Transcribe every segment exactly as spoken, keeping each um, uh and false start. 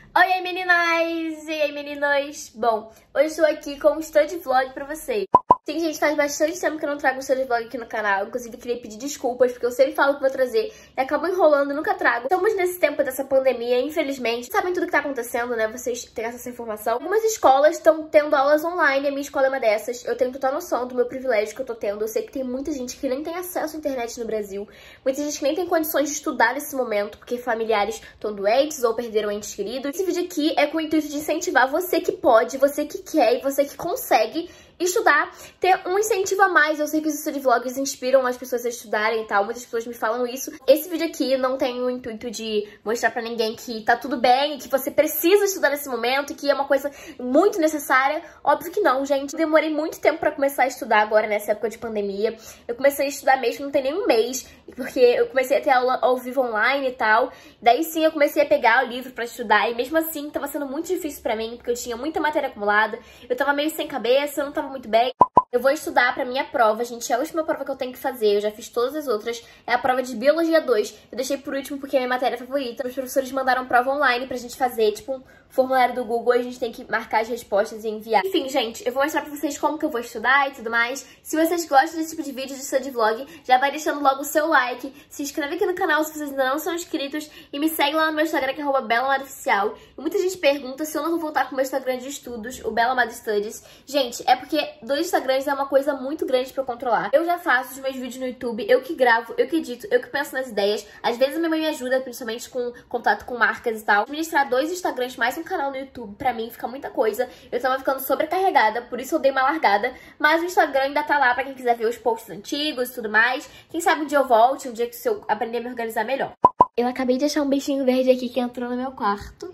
Oi, meninas! E aí, meninos? Bom, hoje estou aqui com um study vlog pra vocês. Sim, gente, faz bastante tempo que eu não trago um study vlog aqui no canal. Inclusive, queria pedir desculpas, porque eu sempre falo que vou trazer e acabo enrolando e nunca trago. Estamos nesse tempo dessa pandemia, infelizmente. Sabem tudo que tá acontecendo, né? Vocês têm essa informação. Algumas escolas estão tendo aulas online, a minha escola é uma dessas. Eu tenho total noção do meu privilégio que eu tô tendo. Eu sei que tem muita gente que nem tem acesso à internet no Brasil. Muita gente que nem tem condições de estudar nesse momento, porque familiares estão doentes ou perderam entes queridos. Esse vídeo aqui é com o intuito de incentivar você que pode, você que quer e você que consegue estudar, ter um incentivo a mais. Eu sei que os study vlogs inspiram as pessoas a estudarem e tal, muitas pessoas me falam isso. Esse vídeo aqui não tem o intuito de mostrar pra ninguém que tá tudo bem, que você precisa estudar nesse momento, que é uma coisa muito necessária. Óbvio que não, gente. Eu demorei muito tempo pra começar a estudar agora, nessa época de pandemia. Eu comecei a estudar mesmo, não tem nem um mês, porque eu comecei a ter aula ao vivo online e tal. Daí sim eu comecei a pegar o livro pra estudar, e mesmo assim tava sendo muito difícil pra mim, porque eu tinha muita matéria acumulada, eu tava meio sem cabeça, eu não tava muito bem. Eu vou estudar pra minha prova, gente, é a última prova que eu tenho que fazer, eu já fiz todas as outras, é a prova de Biologia dois. Eu deixei por último porque é a minha matéria favorita. Os professores mandaram prova online pra gente fazer, tipo, um formulário do Google, a gente tem que marcar as respostas e enviar. Enfim, gente, eu vou mostrar pra vocês como que eu vou estudar e tudo mais. Se vocês gostam desse tipo de vídeo de study vlog, já vai deixando logo o seu like, se inscreve aqui no canal se vocês ainda não são inscritos e me segue lá no meu Instagram, que é arroba belamadooficial. E muita gente pergunta se eu não vou voltar com o meu Instagram de estudos, o Belamado Studies. Gente, é porque dois Instagrams é uma coisa muito grande pra eu controlar. Eu já faço os meus vídeos no YouTube, eu que gravo, eu que edito, eu que penso nas ideias. Às vezes a minha mãe me ajuda, principalmente com contato com marcas e tal. Administrar dois Instagrams mais um canal no YouTube, pra mim fica muita coisa. Eu tava ficando sobrecarregada, por isso eu dei uma largada. Mas o Instagram ainda tá lá pra quem quiser ver os posts antigos e tudo mais. Quem sabe um dia eu volte, um dia que eu aprender a me organizar melhor. Eu acabei de achar um bichinho verde aqui que entrou no meu quarto.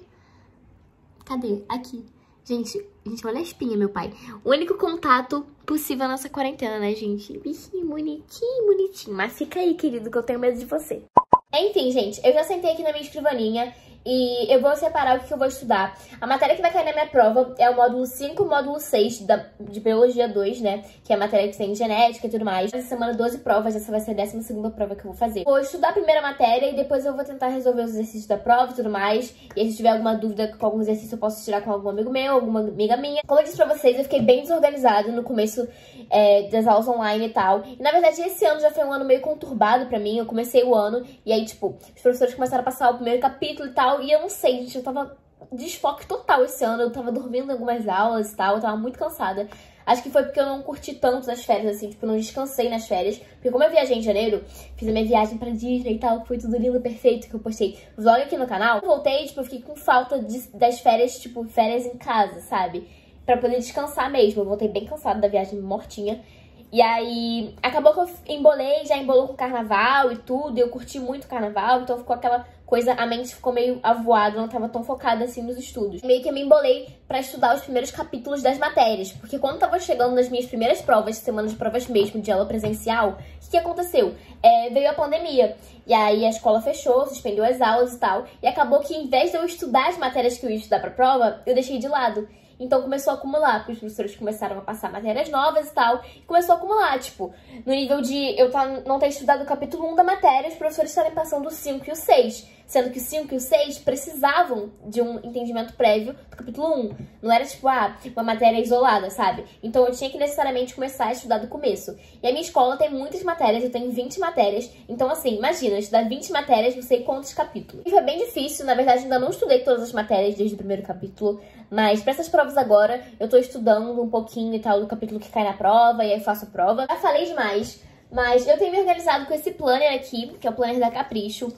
Cadê? Aqui. Gente, gente, olha a espinha, meu pai. O único contato possível nessa quarentena, né, gente? Bichinho bonitinho, bonitinho. Mas fica aí, querido, que eu tenho medo de você. Enfim, gente, eu já sentei aqui na minha escrivaninha e eu vou separar o que eu vou estudar. A matéria que vai cair na minha prova é o módulo cinco e o módulo seis da, de Biologia dois, né? Que é a matéria que tem genética e tudo mais. Essa semana, doze provas, essa vai ser a décima segunda prova que eu vou fazer. Vou estudar a primeira matéria e depois eu vou tentar resolver os exercícios da prova e tudo mais. E aí, se tiver alguma dúvida com algum exercício, eu posso tirar com algum amigo meu, alguma amiga minha. Como eu disse pra vocês, eu fiquei bem desorganizada no começo é, das aulas online e tal. E, na verdade, esse ano já foi um ano meio conturbado pra mim. Eu comecei o ano e aí, tipo, os professores começaram a passar o primeiro capítulo e tal. E eu não sei, gente, eu tava desfoque total esse ano. Eu tava dormindo em algumas aulas e tal, eu tava muito cansada. Acho que foi porque eu não curti tanto nas férias, assim, tipo, não descansei nas férias. Porque como eu viajei em janeiro, fiz a minha viagem pra Disney e tal, que foi tudo lindo, perfeito, que eu postei vlog aqui no canal. Eu voltei, tipo, eu fiquei com falta de, das férias, tipo, férias em casa, sabe? Pra poder descansar mesmo. Eu voltei bem cansada da viagem, mortinha. E aí, acabou que eu embolei, já embolou com o carnaval e tudo, e eu curti muito o carnaval, então ficou aquela coisa, a mente ficou meio avoada, não tava tão focada assim nos estudos. Meio que eu me embolei pra estudar os primeiros capítulos das matérias, porque quando tava chegando nas minhas primeiras provas, semanas de provas mesmo, de aula presencial, o que que aconteceu? É, veio a pandemia, e aí a escola fechou, suspendeu as aulas e tal, e acabou que em vez de eu estudar as matérias que eu ia estudar pra prova, eu deixei de lado. Então começou a acumular, porque os professores começaram a passar matérias novas e tal, e começou a acumular, tipo, no nível de eu tá, não ter estudado o capítulo um da matéria, os professores estarem passando o cinco e o seis, sendo que o cinco e o seis precisavam de um entendimento prévio do capítulo um. Não era tipo, ah, uma matéria isolada, sabe? Então eu tinha que necessariamente começar a estudar do começo. E a minha escola tem muitas matérias, eu tenho vinte matérias, então assim, imagina, estudar vinte matérias, não sei quantos capítulos. E foi bem difícil, na verdade ainda não estudei todas as matérias desde o primeiro capítulo, mas pra essas provas agora, eu tô estudando um pouquinho e tal do capítulo que cai na prova, e aí eu faço a prova. Já falei demais, mas eu tenho me organizado com esse planner aqui, que é o planner da Capricho.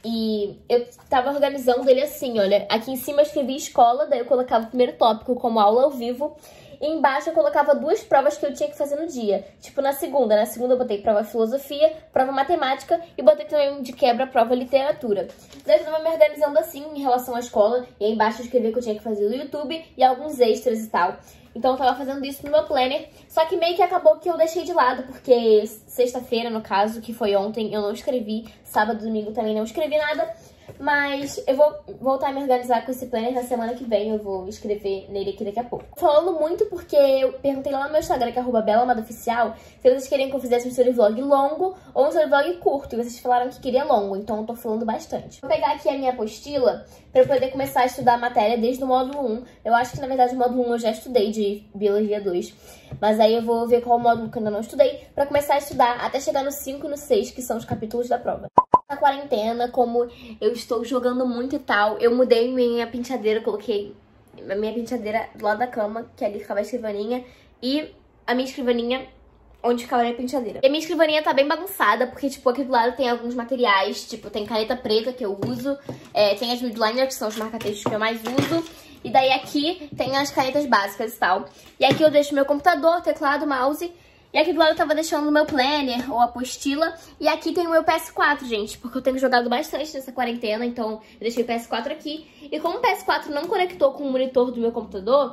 E eu tava organizando ele assim, olha. Aqui em cima eu escrevi escola, daí eu colocava o primeiro tópico como aula ao vivo. E embaixo eu colocava duas provas que eu tinha que fazer no dia. Tipo, na segunda. Na segunda eu botei prova filosofia, prova matemática e botei também de quebra prova literatura. Daí eu tava me organizando assim em relação à escola. E aí embaixo eu escrevi o que eu tinha que fazer no YouTube e alguns extras e tal. Então eu tava fazendo isso no meu planner, só que meio que acabou que eu deixei de lado, porque sexta-feira, no caso, que foi ontem, eu não escrevi, sábado e domingo também não escrevi nada, Mas eu vou voltar a me organizar com esse planner na semana que vem. Eu vou escrever nele aqui daqui a pouco. Falando muito porque eu perguntei lá no meu Instagram, que é arroba belamadooficial, se vocês queriam que eu fizesse um story vlog longo ou um story vlog curto. E vocês falaram que queria longo, então eu tô falando bastante. Vou pegar aqui a minha apostila pra eu poder começar a estudar a matéria desde o módulo um. Eu acho que, na verdade, o módulo um eu já estudei de Biologia dois. Mas aí eu vou ver qual módulo que eu ainda não estudei pra começar a estudar até chegar no cinco e no seis, que são os capítulos da prova. Na quarentena, como eu estou jogando muito e tal, eu mudei minha penteadeira, coloquei a minha penteadeira do lado da cama, que ali ficava a escrivaninha, e a minha escrivaninha onde ficava a minha penteadeira. E a minha escrivaninha tá bem bagunçada, porque, tipo, aqui do lado tem alguns materiais, tipo, tem caneta preta que eu uso, é, tem as midliners, que são os marca-textos que eu mais uso, e daí aqui tem as canetas básicas e tal. E aqui eu deixo meu computador, teclado, mouse. E aqui do lado eu tava deixando o meu planner, ou apostila. E aqui tem o meu P S quatro, gente, porque eu tenho jogado bastante nessa quarentena, então eu deixei o P S quatro aqui. E como o P S quatro não conectou com o monitor do meu computador,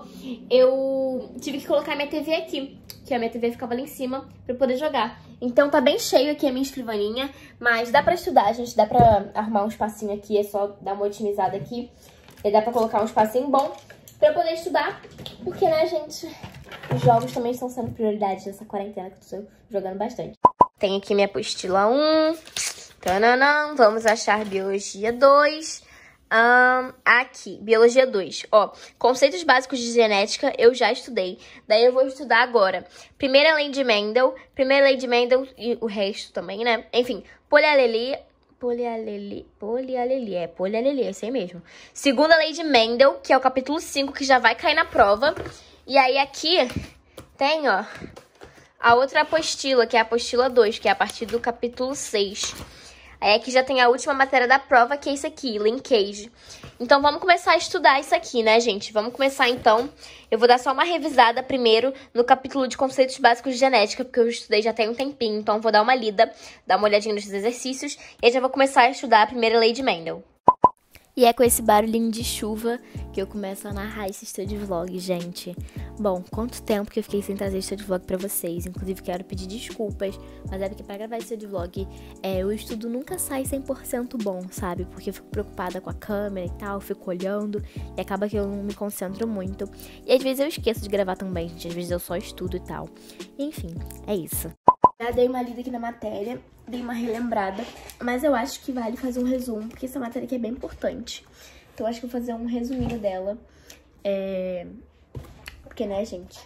eu tive que colocar minha T V aqui, que a minha T V ficava ali em cima pra eu poder jogar. Então tá bem cheio aqui a minha escrivaninha, mas dá pra estudar, gente, dá pra arrumar um espacinho aqui, é só dar uma otimizada aqui. E dá pra colocar um espacinho bom pra eu poder estudar, porque, né, gente, os jogos também estão sendo prioridade nessa quarentena, que eu tô jogando bastante. Tem aqui minha apostila um. Tananã, vamos achar Biologia dois. Um, aqui, Biologia dois. Ó, conceitos básicos de genética eu já estudei. Daí eu vou estudar agora. Primeira lei de Mendel. Primeira lei de Mendel e o resto também, né? Enfim, polialelia. Polialeli, polialeli, é polialeli, é isso aí mesmo. Segunda lei de Mendel, que é o capítulo cinco, que já vai cair na prova. E aí aqui tem, ó, a outra apostila, que é a apostila dois, que é a partir do capítulo seis. Aí aqui já tem a última matéria da prova, que é isso aqui, linkage. Então vamos começar a estudar isso aqui, né, gente? Vamos começar então. Eu vou dar só uma revisada primeiro no capítulo de conceitos básicos de genética, porque eu estudei já tem um tempinho, então eu vou dar uma lida, dar uma olhadinha nos exercícios, e aí já vou começar a estudar a primeira lei de Mendel. E é com esse barulhinho de chuva que eu começo a narrar esse study vlog, gente. Bom, quanto tempo que eu fiquei sem trazer study vlog pra vocês. Inclusive, quero pedir desculpas, mas é porque pra gravar esse study vlog, é, o estudo nunca sai cem por cento bom, sabe? Porque eu fico preocupada com a câmera e tal, fico olhando e acaba que eu não me concentro muito. E às vezes eu esqueço de gravar também, gente. Às vezes eu só estudo e tal. Enfim, é isso. Já dei uma lida aqui na matéria, dei uma relembrada, mas eu acho que vale fazer um resumo, porque essa matéria aqui é bem importante. Então eu acho que vou fazer um resuminho dela. É... Porque, né, gente?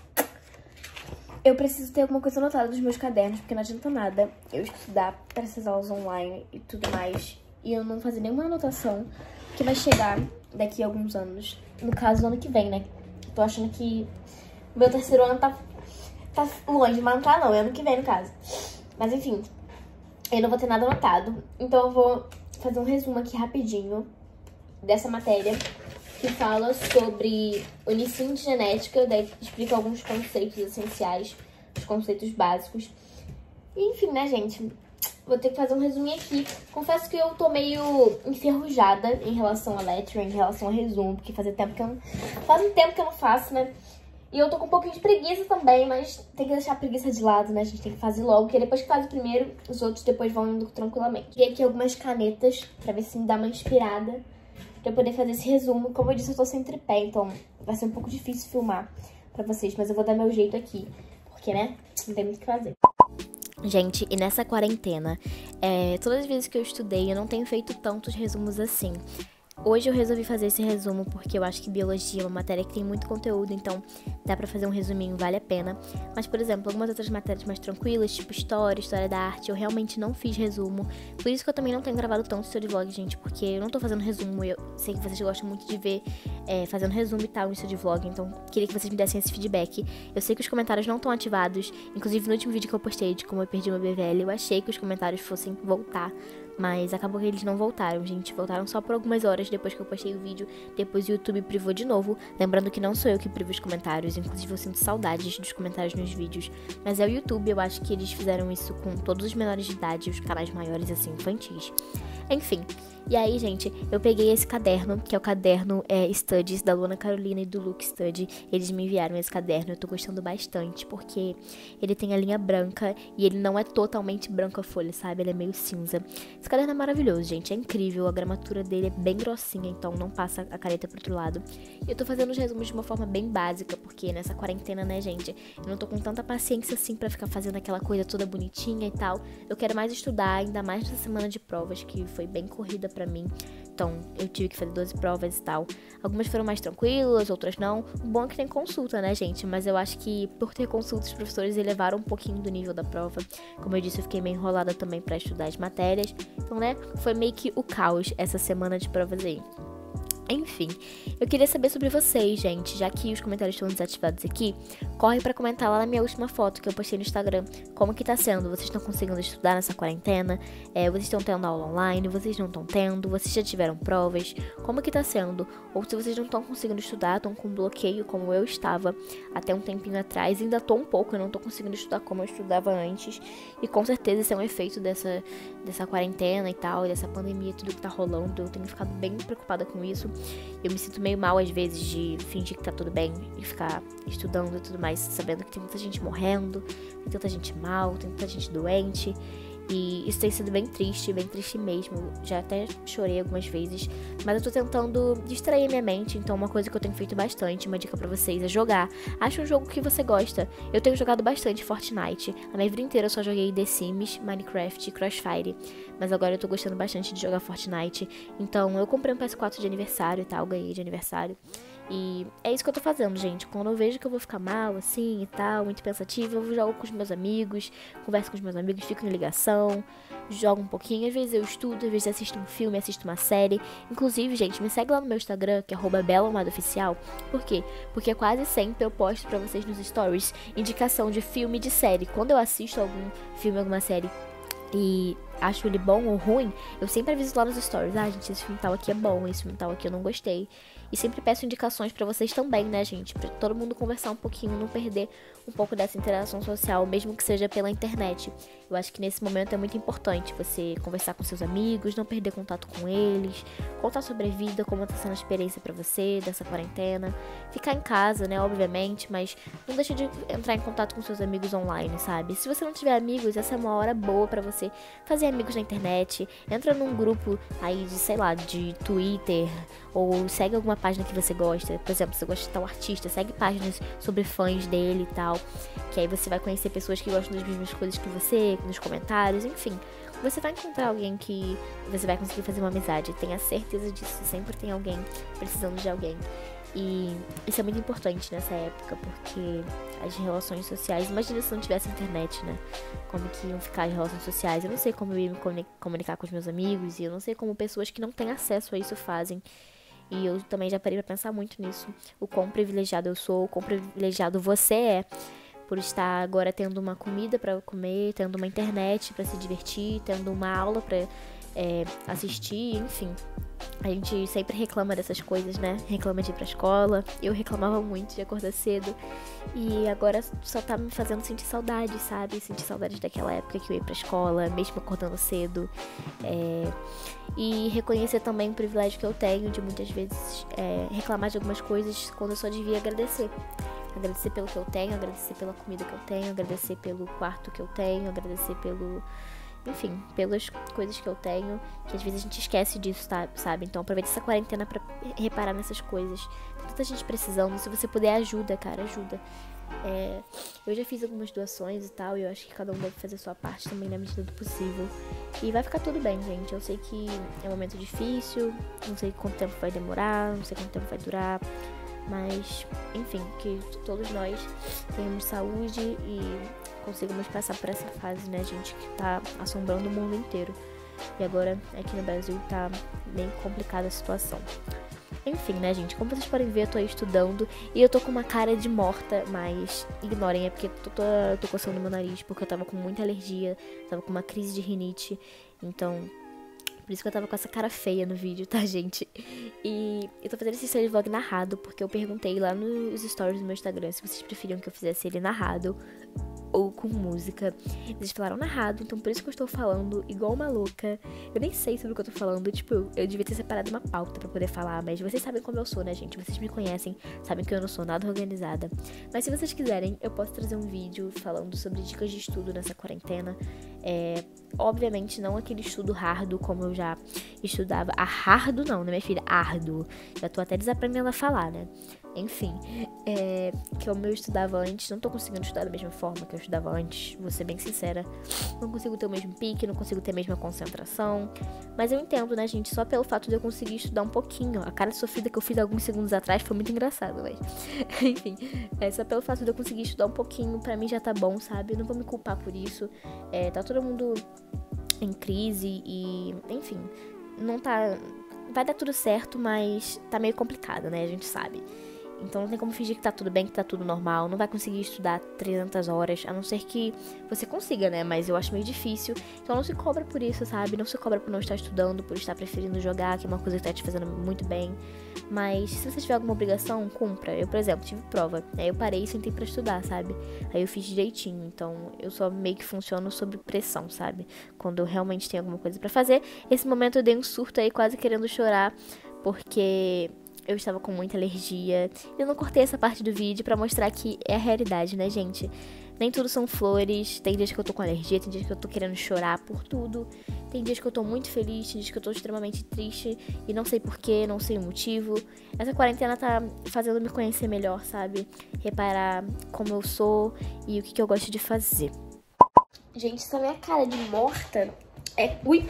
Eu preciso ter alguma coisa anotada dos meus cadernos, porque não adianta nada eu estudar para essas aulas online e tudo mais, e eu não fazer nenhuma anotação que vai chegar daqui a alguns anos. No caso, ano que vem, né? Tô achando que o meu terceiro ano tá... Tá longe, mas não tá não, é ano que vem no caso. Mas enfim, eu não vou ter nada anotado. Então eu vou fazer um resumo aqui rapidinho dessa matéria, que fala sobre o ensino de genética, daí explica alguns conceitos essenciais, os conceitos básicos. E, enfim, né, gente? Vou ter que fazer um resuminho aqui. Confesso que eu tô meio enferrujada em relação a lecture, em relação a resumo, porque faz tempo que eu não... Faz um tempo que eu não faço, né? E eu tô com um pouquinho de preguiça também, mas tem que deixar a preguiça de lado, né? A gente tem que fazer logo, porque depois que faz o primeiro, os outros depois vão indo tranquilamente. E aqui algumas canetas, pra ver se me dá uma inspirada, pra eu poder fazer esse resumo. Como eu disse, eu tô sem tripé, então vai ser um pouco difícil filmar pra vocês, mas eu vou dar meu jeito aqui, porque, né, não tem muito o que fazer. Gente, e nessa quarentena, é, todas as vezes que eu estudei, eu não tenho feito tantos resumos assim. Hoje eu resolvi fazer esse resumo porque eu acho que biologia é uma matéria que tem muito conteúdo, então dá pra fazer um resuminho, vale a pena. Mas, por exemplo, algumas outras matérias mais tranquilas, tipo história, história da arte, eu realmente não fiz resumo. Por isso que eu também não tenho gravado tanto story vlog, gente, porque eu não tô fazendo resumo. Eu sei que vocês gostam muito de ver é, fazendo resumo e tal no story vlog, então queria que vocês me dessem esse feedback. Eu sei que os comentários não estão ativados, inclusive no último vídeo que eu postei de como eu perdi meu B V L, eu achei que os comentários fossem voltar. Mas acabou que eles não voltaram, gente. Voltaram só por algumas horas depois que eu postei o vídeo. Depois o YouTube privou de novo. Lembrando que não sou eu que privo os comentários. Inclusive eu sinto saudades dos comentários nos vídeos. Mas é o YouTube, eu acho que eles fizeram isso com todos os menores de idade. Os canais maiores, assim, infantis. Enfim. E aí, gente, eu peguei esse caderno, que é o caderno é, Studies, da Luana Carolina e do Luke Study. Eles me enviaram esse caderno, eu tô gostando bastante, porque ele tem a linha branca e ele não é totalmente branco a folha, sabe? Ele é meio cinza. Esse caderno é maravilhoso, gente, é incrível. A gramatura dele é bem grossinha, então não passa a caneta pro outro lado. E eu tô fazendo os resumos de uma forma bem básica, porque nessa quarentena, né, gente, eu não tô com tanta paciência assim pra ficar fazendo aquela coisa toda bonitinha e tal. Eu quero mais estudar, ainda mais nessa semana de provas, que foi bem corrida pra mim. Então, eu tive que fazer doze provas e tal. Algumas foram mais tranquilas, outras não. O bom é que tem consulta, né, gente? Mas eu acho que por ter consulta, os professores elevaram um pouquinho do nível da prova. Como eu disse, eu fiquei meio enrolada também pra estudar as matérias. Então, né, foi meio que o caos essa semana de provas aí. Enfim, eu queria saber sobre vocês, gente, já que os comentários estão desativados aqui, corre pra comentar lá na minha última foto que eu postei no Instagram, como que tá sendo, vocês estão conseguindo estudar nessa quarentena, é, vocês estão tendo aula online, vocês não estão tendo, vocês já tiveram provas, como que tá sendo, ou se vocês não estão conseguindo estudar, estão com bloqueio como eu estava até um tempinho atrás, ainda tô um pouco, eu não tô conseguindo estudar como eu estudava antes, e com certeza esse é um efeito dessa, dessa quarentena e tal, dessa pandemia, tudo que tá rolando, eu tenho ficado bem preocupada com isso. Eu me sinto meio mal às vezes de fingir que tá tudo bem e ficar estudando e tudo mais, sabendo que tem muita gente morrendo, tem tanta gente mal, tem tanta gente doente. E isso tem sido bem triste, bem triste mesmo. Já até chorei algumas vezes, mas eu tô tentando distrair minha mente. Então uma coisa que eu tenho feito bastante, uma dica pra vocês, é jogar. Acha um jogo que você gosta. Eu tenho jogado bastante Fortnite. A minha vida inteira eu só joguei The Sims, Minecraft e Crossfire. Mas agora eu tô gostando bastante de jogar Fortnite. Então eu comprei um P S quatro de aniversário e tal, ganhei de aniversário. E é isso que eu tô fazendo, gente. Quando eu vejo que eu vou ficar mal, assim, e tal, muito pensativa, eu jogo com os meus amigos, converso com os meus amigos, fico em ligação, jogo um pouquinho. Às vezes eu estudo, às vezes assisto um filme, assisto uma série. Inclusive, gente, me segue lá no meu Instagram, que é arroba belaomadoficial. Por quê? Porque quase sempre eu posto pra vocês nos stories indicação de filme e de série. Quando eu assisto algum filme, alguma série e acho ele bom ou ruim, eu sempre aviso lá nos stories. Ah, gente, esse filme tal aqui é bom, esse filme tal aqui eu não gostei. E sempre peço indicações pra vocês também, né, gente? Pra todo mundo conversar um pouquinho, não perder um pouco dessa interação social, mesmo que seja pela internet. Eu acho que nesse momento é muito importante você conversar com seus amigos, não perder contato com eles, contar sobre a vida, como tá sendo a experiência pra você dessa quarentena. Ficar em casa, né, obviamente, mas não deixa de entrar em contato com seus amigos online, sabe? Se você não tiver amigos, essa é uma hora boa pra você fazer amigos na internet. Entra num grupo aí de, sei lá, de Twitter, ou segue alguma página que você gosta. Por exemplo, se você gosta de tal artista, segue páginas sobre fãs dele e tal, que aí você vai conhecer pessoas que gostam das mesmas coisas que você, nos comentários, enfim. Você vai encontrar alguém que você vai conseguir fazer uma amizade, tenha certeza disso. Sempre tem alguém precisando de alguém. E isso é muito importante nessa época, porque as relações sociais, imagina se não tivesse internet, né? Como que iam ficar as relações sociais? Eu não sei como eu ia me comunicar com os meus amigos, e eu não sei como pessoas que não têm acesso a isso fazem. E eu também já parei pra pensar muito nisso. O quão privilegiado eu sou, o quão privilegiado você é por estar agora tendo uma comida pra comer, tendo uma internet pra se divertir, tendo uma aula pra é, assistir, enfim. A gente sempre reclama dessas coisas, né? Reclama de ir pra escola. Eu reclamava muito de acordar cedo. E agora só tá me fazendo sentir saudade, sabe? Sentir saudade daquela época que eu ia pra escola, mesmo acordando cedo. É... E reconhecer também o privilégio que eu tenho de muitas vezes é, reclamar de algumas coisas quando eu só devia agradecer. Agradecer pelo que eu tenho, agradecer pela comida que eu tenho, agradecer pelo quarto que eu tenho, agradecer pelo... Enfim, pelas coisas que eu tenho, que às vezes a gente esquece disso, tá, sabe? Então aproveita essa quarentena pra reparar nessas coisas. Tem tanta gente precisando, se você puder, ajuda, cara, ajuda. É, eu já fiz algumas doações e tal, e eu acho que cada um deve fazer a sua parte também na medida do possível. E vai ficar tudo bem, gente. Eu sei que é um momento difícil, não sei quanto tempo vai demorar, não sei quanto tempo vai durar. Mas, enfim, que todos nós tenhamos saúde e consigamos passar por essa fase, né, gente, que tá assombrando o mundo inteiro. E agora, aqui no Brasil, tá bem complicada a situação. Enfim, né, gente, como vocês podem ver, eu tô aí estudando e eu tô com uma cara de morta, mas ignorem, é porque eu tô, eu tô coçando meu nariz, porque eu tava com muita alergia, tava com uma crise de rinite, então... Por isso que eu tava com essa cara feia no vídeo, tá, gente? E eu tô fazendo esse story vlog narrado, porque eu perguntei lá nos stories do meu Instagram se vocês preferiam que eu fizesse ele narrado ou com música. Vocês falaram narrado, então por isso que eu estou falando igual uma louca. Eu nem sei sobre o que eu tô falando, tipo, eu, eu devia ter separado uma pauta pra poder falar, mas vocês sabem como eu sou, né, gente? Vocês me conhecem, sabem que eu não sou nada organizada. Mas se vocês quiserem, eu posso trazer um vídeo falando sobre dicas de estudo nessa quarentena. É, obviamente não aquele estudo hardo como eu já estudava. Ah, hardo não, né, minha filha? Árduo. Já tô até desaprendendo a falar, né? Enfim, é, como eu estudava antes, não tô conseguindo estudar da mesma forma que eu estudava antes, vou ser bem sincera. Não consigo ter o mesmo pique, não consigo ter a mesma concentração. Mas eu entendo, né, gente? Só pelo fato de eu conseguir estudar um pouquinho. A cara sofrida que eu fiz alguns segundos atrás foi muito engraçado, mas... Enfim, é, só pelo fato de eu conseguir estudar um pouquinho, pra mim já tá bom, sabe? Eu não vou me culpar por isso. É, tá todo mundo em crise e... Enfim, não tá... Vai dar tudo certo, mas tá meio complicado, né? A gente sabe. Então não tem como fingir que tá tudo bem, que tá tudo normal. Não vai conseguir estudar trezentas horas, a não ser que você consiga, né? Mas eu acho meio difícil. Então não se cobra por isso, sabe? Não se cobra por não estar estudando, por estar preferindo jogar, que é uma coisa que tá te fazendo muito bem. Mas se você tiver alguma obrigação, cumpra. Eu, por exemplo, tive prova. Aí eu parei e sentei pra estudar, sabe? Aí eu fiz direitinho. Então eu só meio que funciono sob pressão, sabe? Quando eu realmente tenho alguma coisa pra fazer. Esse momento eu dei um surto aí, quase querendo chorar, porque... eu estava com muita alergia. Eu não cortei essa parte do vídeo pra mostrar que é a realidade, né, gente? Nem tudo são flores. Tem dias que eu tô com alergia, tem dias que eu tô querendo chorar por tudo. Tem dias que eu tô muito feliz, tem dias que eu tô extremamente triste e não sei porquê, não sei o motivo. Essa quarentena tá fazendo me conhecer melhor, sabe? Reparar como eu sou e o que, que eu gosto de fazer. Gente, essa minha cara de morta é... Ui!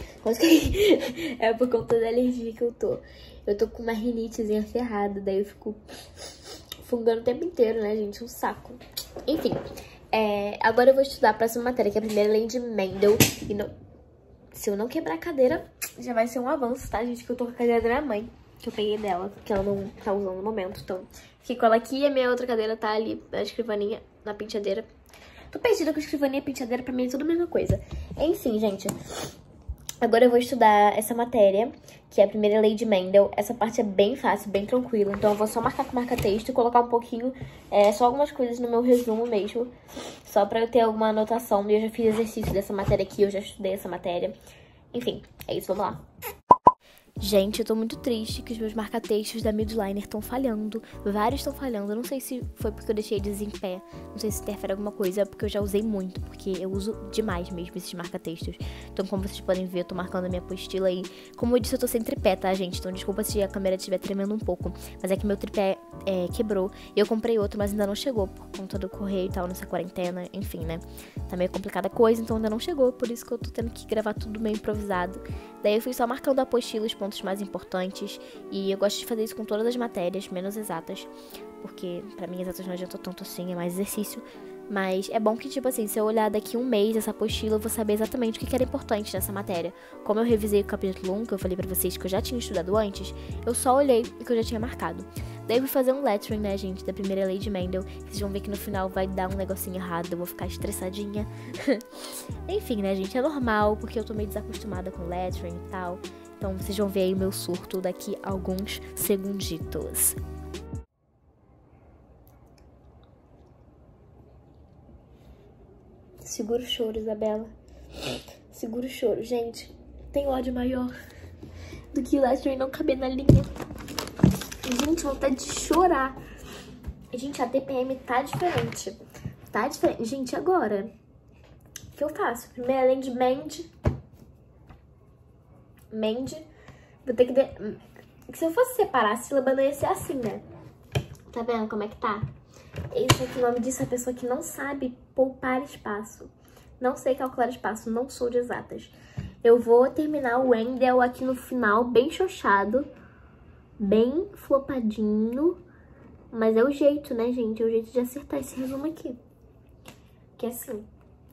É por conta da alergia que eu tô. Eu tô com uma rinitezinha ferrada, daí eu fico fungando o tempo inteiro, né, gente? Um saco. Enfim, é, agora eu vou estudar a próxima matéria, que é a primeira lei de Mendel. E não, se eu não quebrar a cadeira, já vai ser um avanço, tá, gente? Que eu tô com a cadeira da minha mãe, que eu peguei dela, que ela não tá usando no momento. Então, fiquei com ela aqui e a minha outra cadeira tá ali na escrivaninha, na penteadeira. Tô perdida com escrivaninha e penteadeira, pra mim é tudo a mesma coisa. Enfim, gente... Agora eu vou estudar essa matéria, que é a primeira lei de Mendel. Essa parte é bem fácil, bem tranquila. Então eu vou só marcar com marca-texto e colocar um pouquinho, é, só algumas coisas no meu resumo mesmo. Só pra eu ter alguma anotação. E eu já fiz exercício dessa matéria aqui, eu já estudei essa matéria. Enfim, é isso, vamos lá. Gente, eu tô muito triste que os meus marca-textos da Midliner estão falhando. Vários estão falhando. Eu não sei se foi porque eu deixei eles em pé. Não sei se interfere alguma coisa, porque eu já usei muito. Porque eu uso demais mesmo esses marca-textos. Então, como vocês podem ver, eu tô marcando a minha apostila aí. Como eu disse, eu tô sem tripé, tá, gente? Então, desculpa se a câmera estiver tremendo um pouco. Mas é que meu tripé é, quebrou. E eu comprei outro, mas ainda não chegou. Por conta do correio e tal, nessa quarentena. Enfim, né? Tá meio complicada a coisa, então ainda não chegou. Por isso que eu tô tendo que gravar tudo meio improvisado. Daí eu fui só marcando a apostila, os pontos mais importantes, e eu gosto de fazer isso com todas as matérias, menos exatas, porque pra mim exatas não adianta tanto assim, é mais exercício. Mas é bom que, tipo assim, se eu olhar daqui um mês essa apostila, eu vou saber exatamente o que era importante nessa matéria. Como eu revisei o capítulo um, que eu falei pra vocês que eu já tinha estudado antes, eu só olhei o que eu já tinha marcado. Daí eu vou fazer um lettering, né, gente, da primeira lei de Mendel. Vocês vão ver que no final vai dar um negocinho errado, eu vou ficar estressadinha. Enfim, né, gente, é normal, porque eu tô meio desacostumada com lettering e tal. Então vocês vão ver aí o meu surto daqui a alguns segunditos. Segura o choro, Isabela. Segura o choro. Gente, tem ódio maior do que o lettering não caber na linha. Gente, vontade de chorar. Gente, a T P M tá diferente. Tá diferente. Gente, agora? O que eu faço? Primeira lei de Mend. Mend. Vou ter que... De... Se eu fosse separar a sílaba, não ia ser assim, né? Tá vendo como é que tá? Esse aqui, o nome disso é a pessoa que não sabe poupar espaço. Não sei calcular espaço, não sou de exatas. Eu vou terminar o Wendel aqui no final, bem xoxado. Bem flopadinho. Mas é o jeito, né, gente? É o jeito de acertar esse resumo aqui. Que é assim.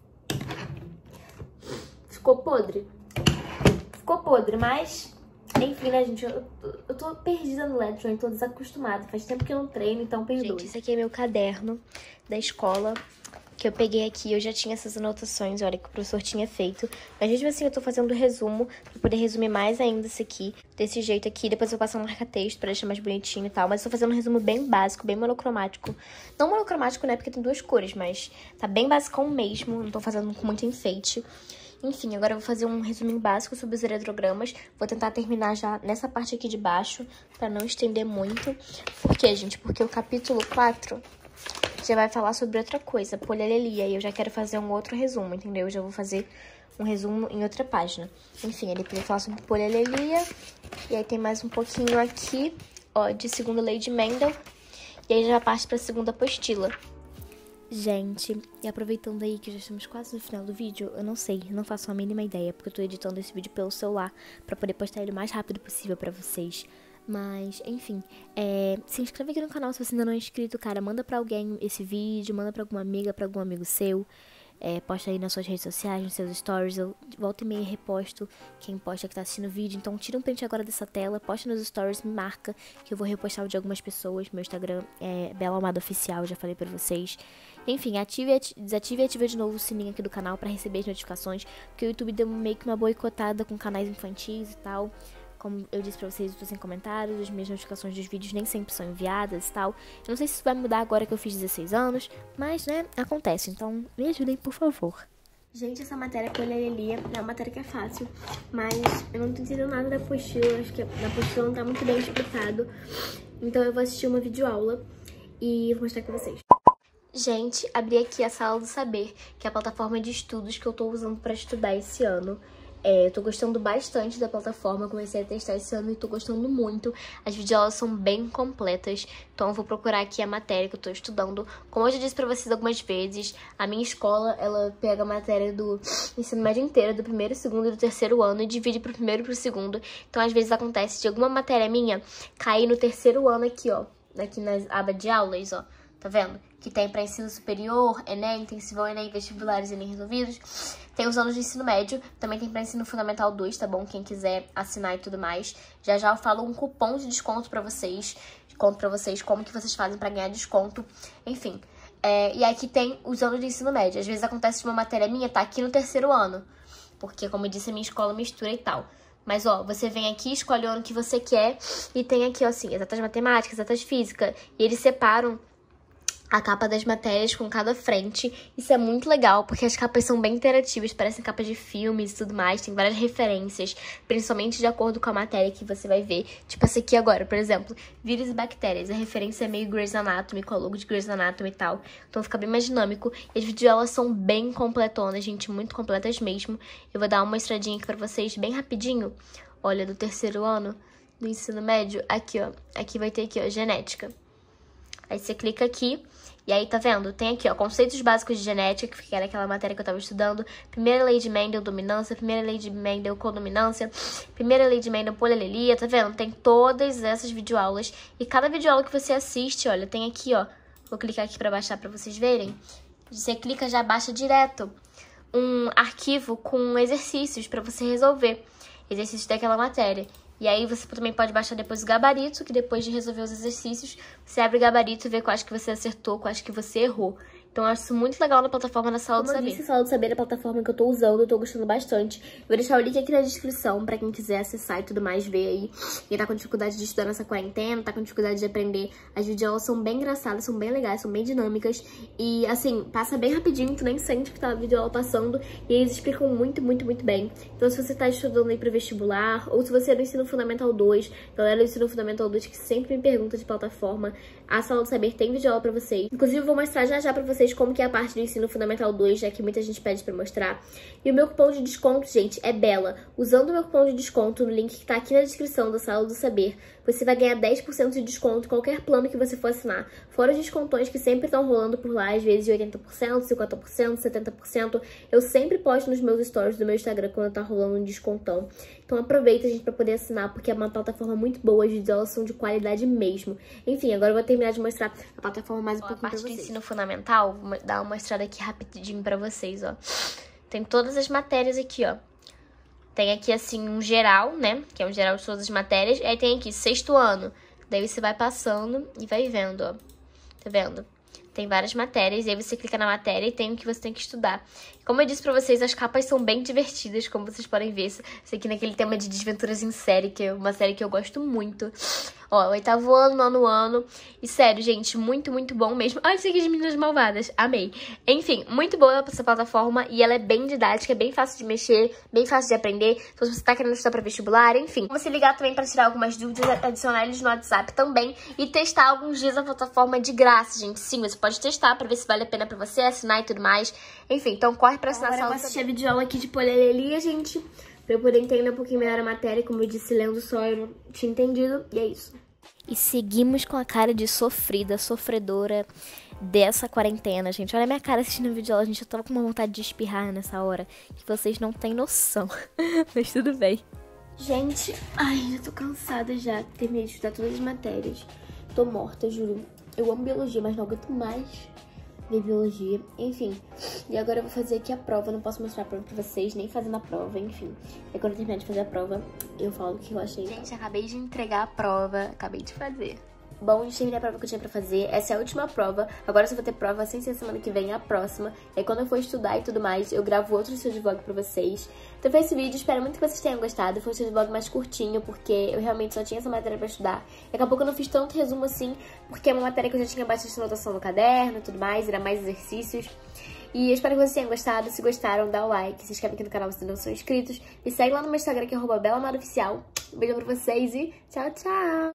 Ficou podre? Ficou podre, mas... Enfim, né, gente? Eu, eu tô perdida no lettering, tô desacostumada. Faz tempo que eu não treino, então perdoe. Gente, esse aqui é meu caderno da escola. que eu peguei aqui, eu já tinha essas anotações, olha, que o professor tinha feito. Mas mesmo assim eu tô fazendo o resumo, pra poder resumir mais ainda isso aqui, desse jeito aqui. Depois eu vou passar um marca-texto pra deixar mais bonitinho e tal. Mas eu tô fazendo um resumo bem básico, bem monocromático. Não monocromático, né, porque tem duas cores, mas tá bem basicão mesmo, não tô fazendo com muito enfeite. Enfim, agora eu vou fazer um resuminho básico sobre os eletrogramas. Vou tentar terminar já nessa parte aqui de baixo, pra não estender muito. Por quê, gente? Porque o capítulo quatro já vai falar sobre outra coisa, polialelia. E eu já quero fazer um outro resumo, entendeu? Eu já vou fazer um resumo em outra página. Enfim, ele vai falar sobre polialelia. E aí tem mais um pouquinho aqui, ó, de segunda lei de Mendel. E aí já parte pra segunda apostila. Gente, e aproveitando aí que já estamos quase no final do vídeo, eu não sei, não faço a mínima ideia, porque eu tô editando esse vídeo pelo celular pra poder postar ele o mais rápido possível pra vocês. Mas, enfim, é, se inscreve aqui no canal se você ainda não é inscrito, cara, manda pra alguém esse vídeo, manda pra alguma amiga, pra algum amigo seu. É, posta aí nas suas redes sociais, nos seus stories, eu volta e meia reposto quem posta que tá assistindo o vídeo. Então tira um print agora dessa tela, posta nos stories, me marca, que eu vou repostar o de algumas pessoas. Meu Instagram é Bela Almada Oficial, já falei pra vocês. Enfim, ative, desative e ative de novo o sininho aqui do canal pra receber as notificações, porque o YouTube deu meio que uma boicotada com canais infantis e tal. Como eu disse pra vocês, eu tô sem comentários, as minhas notificações dos vídeos nem sempre são enviadas e tal. Eu não sei se isso vai mudar agora que eu fiz dezesseis anos, mas, né, acontece. Então, me ajudem, por favor. Gente, essa matéria polialelia é uma matéria que é fácil, mas eu não tô entendendo nada da apostila, acho que na apostila não tá muito bem explicado. Então eu vou assistir uma videoaula e vou mostrar pra vocês. Gente, abri aqui a Sala do Saber, que é a plataforma de estudos que eu tô usando pra estudar esse ano. É, eu tô gostando bastante da plataforma, comecei a testar esse ano e tô gostando muito. As videoaulas são bem completas, então eu vou procurar aqui a matéria que eu tô estudando. Como eu já disse pra vocês algumas vezes, a minha escola, ela pega a matéria do ensino médio inteiro, do primeiro, segundo e do terceiro ano, e divide pro primeiro e pro segundo. Então, às vezes acontece de alguma matéria minha cair no terceiro ano aqui, ó, aqui na aba de aulas, ó, tá vendo? Que tem para ensino superior, Enem, intensivão, Enem, vestibulares e Enem resolvidos. Tem os anos de ensino médio, também tem para ensino fundamental dois, tá bom? Quem quiser assinar e tudo mais. Já já eu falo um cupom de desconto para vocês. Conto para vocês como que vocês fazem para ganhar desconto. Enfim, é, e aqui tem os anos de ensino médio. Às vezes acontece de uma matéria minha tá aqui no terceiro ano, porque, como eu disse, a minha escola mistura e tal. Mas, ó, você vem aqui, escolhe o ano que você quer e tem aqui, ó, assim, exatas matemáticas, exatas física. E eles separam a capa das matérias com cada frente. Isso é muito legal, porque as capas são bem interativas, parecem capas de filmes e tudo mais, tem várias referências, principalmente de acordo com a matéria que você vai ver. Tipo essa aqui agora, por exemplo, vírus e bactérias. A referência é meio Grey's Anatomy, com a logo de Grey's Anatomy e tal. Então fica bem mais dinâmico. E as videoaulas são bem completonas, gente, muito completas mesmo. Eu vou dar uma mostradinha aqui pra vocês bem rapidinho. Olha, do terceiro ano do ensino médio, aqui, ó. Aqui vai ter aqui, ó, genética. Aí você clica aqui, e aí, tá vendo? Tem aqui, ó, conceitos básicos de genética, que era aquela matéria que eu tava estudando. Primeira lei de Mendel, dominância. Primeira lei de Mendel, codominância. Primeira lei de Mendel, polialelia, tá vendo? Tem todas essas videoaulas. E cada videoaula que você assiste, olha, tem aqui, ó. Vou clicar aqui pra baixar pra vocês verem. Você clica, já baixa direto um arquivo com exercícios pra você resolver. Exercícios daquela matéria. E aí você também pode baixar depois o gabarito, que depois de resolver os exercícios, você abre o gabarito e vê quais que você acertou, quais que você errou. Então eu acho isso muito legal na plataforma da Sala do Saber. Como eu disse, a Sala do Saber é a plataforma que eu tô usando, eu tô gostando bastante. Eu vou deixar o link aqui na descrição pra quem quiser acessar e tudo mais, ver aí. Quem tá com dificuldade de estudar nessa quarentena, tá com dificuldade de aprender. As videoaulas são bem engraçadas, são bem legais, são bem dinâmicas. E assim, passa bem rapidinho, tu nem sente que tá a videoaula passando. E eles explicam muito, muito, muito bem. Então se você tá estudando aí pro vestibular, ou se você é do ensino fundamental dois, galera do ensino fundamental dois que sempre me pergunta de plataforma, a Sala do Saber tem videoaula pra vocês. Inclusive eu vou mostrar já já pra vocês como que é a parte do ensino fundamental dois, já que muita gente pede pra mostrar. E o meu cupom de desconto, gente, é Bela. Usando o meu cupom de desconto no link que tá aqui na descrição da Sala do Saber, você vai ganhar dez por cento de desconto em qualquer plano que você for assinar. Fora os descontões que sempre estão rolando por lá, às vezes de oitenta por cento, cinquenta por cento, setenta por cento. Eu sempre posto nos meus stories do meu Instagram quando tá rolando um descontão. Então aproveita, gente, pra poder assinar, porque é uma plataforma muito boa, as videoaulas são de qualidade mesmo. Enfim, agora eu vou terminar de mostrar a plataforma mais um pouquinho pra vocês. A parte do ensino fundamental, vou dar uma mostrada aqui rapidinho pra vocês, ó. Tem todas as matérias aqui, ó. Tem aqui, assim, um geral, né? Que é um geral de todas as matérias. E aí tem aqui, sexto ano. Daí você vai passando e vai vendo, ó. Tá vendo? Tem várias matérias, e aí você clica na matéria e tem o que você tem que estudar. Como eu disse pra vocês, as capas são bem divertidas, como vocês podem ver. Isso aqui naquele tema de desventuras em série, que é uma série que eu gosto muito. Ó, oitavo ano, nono ano. E sério, gente, muito, muito bom mesmo. Olha isso aqui de Meninas Malvadas, amei. Enfim, muito boa essa plataforma e ela é bem didática, é bem fácil de mexer, bem fácil de aprender. Então se você tá querendo estudar pra vestibular, enfim. Você ligar também pra tirar algumas dúvidas, adicionar eles no WhatsApp também e testar alguns dias a plataforma de graça, gente. Sim, você pode testar pra ver se vale a pena pra você, assinar e tudo mais. Enfim, então corre pra assinar. Agora eu vou assistir a videoaula aqui de polialelia, gente, pra eu poder entender um pouquinho melhor a matéria. Como eu disse, lendo só eu não tinha entendido, e é isso. E seguimos com a cara de sofrida, sofredora dessa quarentena, gente. Olha a minha cara assistindo o vídeo, gente. Eu tava com uma vontade de espirrar nessa hora, que vocês não têm noção. Mas tudo bem. Gente, ai, eu tô cansada já. Terminei de estudar todas as matérias. Tô morta, juro. Eu amo biologia, mas não aguento mais ver biologia. Enfim, e agora eu vou fazer aqui a prova. Não posso mostrar a prova pra vocês, nem fazendo a prova, enfim. E quando eu terminar de fazer a prova, eu falo o que eu achei. Gente, acabei de entregar a prova. Acabei de fazer. Bom, já terminei a prova que eu tinha pra fazer. Essa é a última prova. Agora eu só vou ter prova sem ser semana que vem, a próxima. E aí, quando eu for estudar e tudo mais, eu gravo outro estudo de vlog pra vocês. Então foi esse vídeo, espero muito que vocês tenham gostado. Foi um estudo de vlog mais curtinho, porque eu realmente só tinha essa matéria pra estudar. E acabou que eu não fiz tanto resumo assim, porque é uma matéria que eu já tinha bastante anotação no caderno e tudo mais, era mais exercícios. E eu espero que vocês tenham gostado. Se gostaram, dá o like, se inscreve aqui no canal se não são inscritos. Me segue lá no meu Instagram, que é arroba bela amada oficial. Um beijo pra vocês e tchau, tchau!